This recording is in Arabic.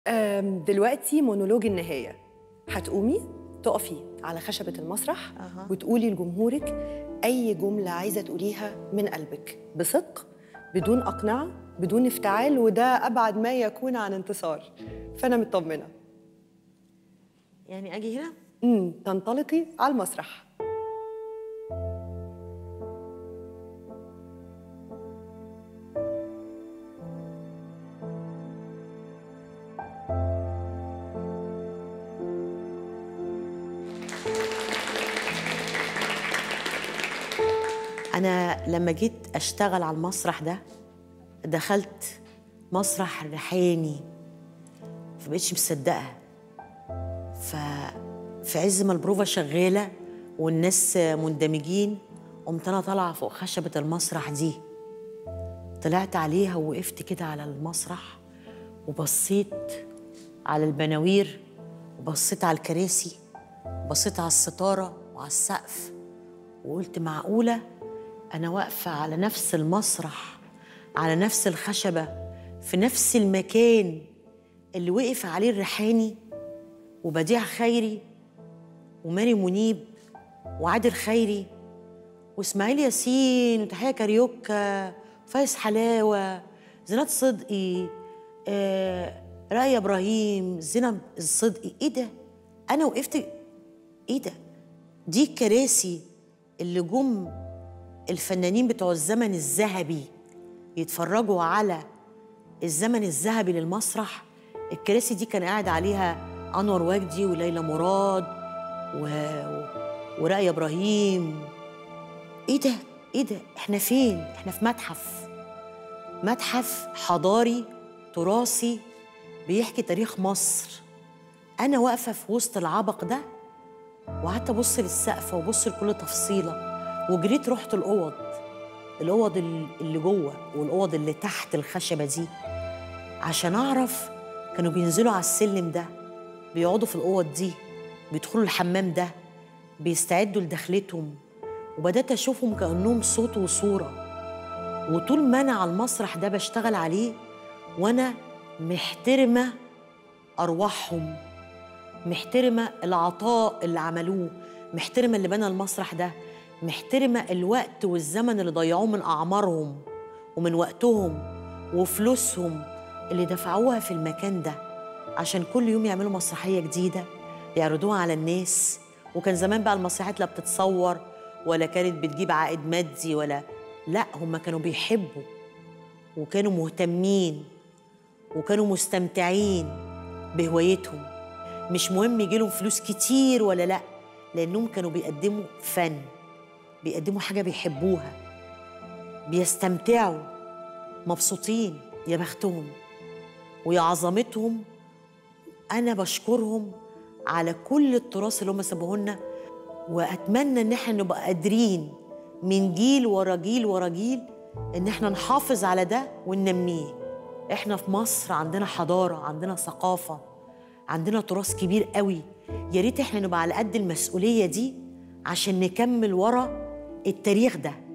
دلوقتي مونولوج النهاية. هتقومي تقفي على خشبة المسرح وتقولي لجمهورك أي جملة عايزة تقوليها من قلبك بصدق، بدون أقنعة، بدون افتعال، وده أبعد ما يكون عن انتصار. فأنا مطمنة. يعني أجي هنا؟ تنطلقي على المسرح. أنا لما جيت أشتغل على المسرح ده دخلت مسرح ريحاني، فبقيتش مصدقة. في عز ما البروفا شغالة والناس مندمجين، قمت أنا طالعة فوق خشبة المسرح دي، طلعت عليها ووقفت كده على المسرح وبصيت على البناوير وبصيت على الكراسي وبصيت على الستارة وعلى السقف، وقلت معقولة أنا واقفة على نفس المسرح، على نفس الخشبة، في نفس المكان اللي وقف عليه الريحاني وبديع خيري وماري منيب وعادل خيري وإسماعيل ياسين وتحية كاريوكا وفايز حلاوة، زينات صدقي، رأي إبراهيم، زينب الصدقي. إيه ده؟ أنا وقفت. إيه ده؟ دي الكراسي اللي جم الفنانين بتوع الزمن الذهبي يتفرجوا على الزمن الذهبي للمسرح. الكراسي دي كان قاعد عليها أنور وجدي وليلى مراد ورأي إبراهيم. إيه ده؟ إيه ده؟ إحنا فين؟ إحنا في متحف حضاري تراثي بيحكي تاريخ مصر. أنا واقفة في وسط العبق ده وقعدت أبص للسقف وأبص لكل تفصيلة، وجريت رحت الأوض اللي جوه والأوض اللي تحت الخشبة دي عشان أعرف. كانوا بينزلوا على السلم ده، بيقعدوا في الأوض دي، بيدخلوا الحمام ده، بيستعدوا لدخلتهم، وبدأت أشوفهم كأنهم صوت وصورة. وطول ما أنا على المسرح ده بشتغل عليه وأنا محترمة أرواحهم، محترمة العطاء اللي عملوه، محترمة اللي بنى المسرح ده، محترمة الوقت والزمن اللي ضيعوه من أعمارهم ومن وقتهم وفلوسهم اللي دفعوها في المكان ده عشان كل يوم يعملوا مسرحية جديدة يعرضوها على الناس. وكان زمان بقى المسرحيات لا بتتصور ولا كانت بتجيب عائد مادي ولا لا، هم كانوا بيحبوا وكانوا مهتمين وكانوا مستمتعين بهوايتهم. مش مهم يجيلهم فلوس كتير ولا لا، لأنهم كانوا بيقدموا فن، بيقدموا حاجة بيحبوها، بيستمتعوا، مبسوطين. يا بختهم ويا عظمتهم. أنا بشكرهم على كل التراث اللي هم سابوه لنا، وأتمنى إن احنا نبقى قادرين من جيل ورا جيل ورا جيل إن احنا نحافظ على ده وننميه. احنا في مصر عندنا حضارة، عندنا ثقافة، عندنا تراث كبير قوي. يا ريت احنا نبقى على قد المسؤولية دي عشان نكمل ورا التاريخ ده.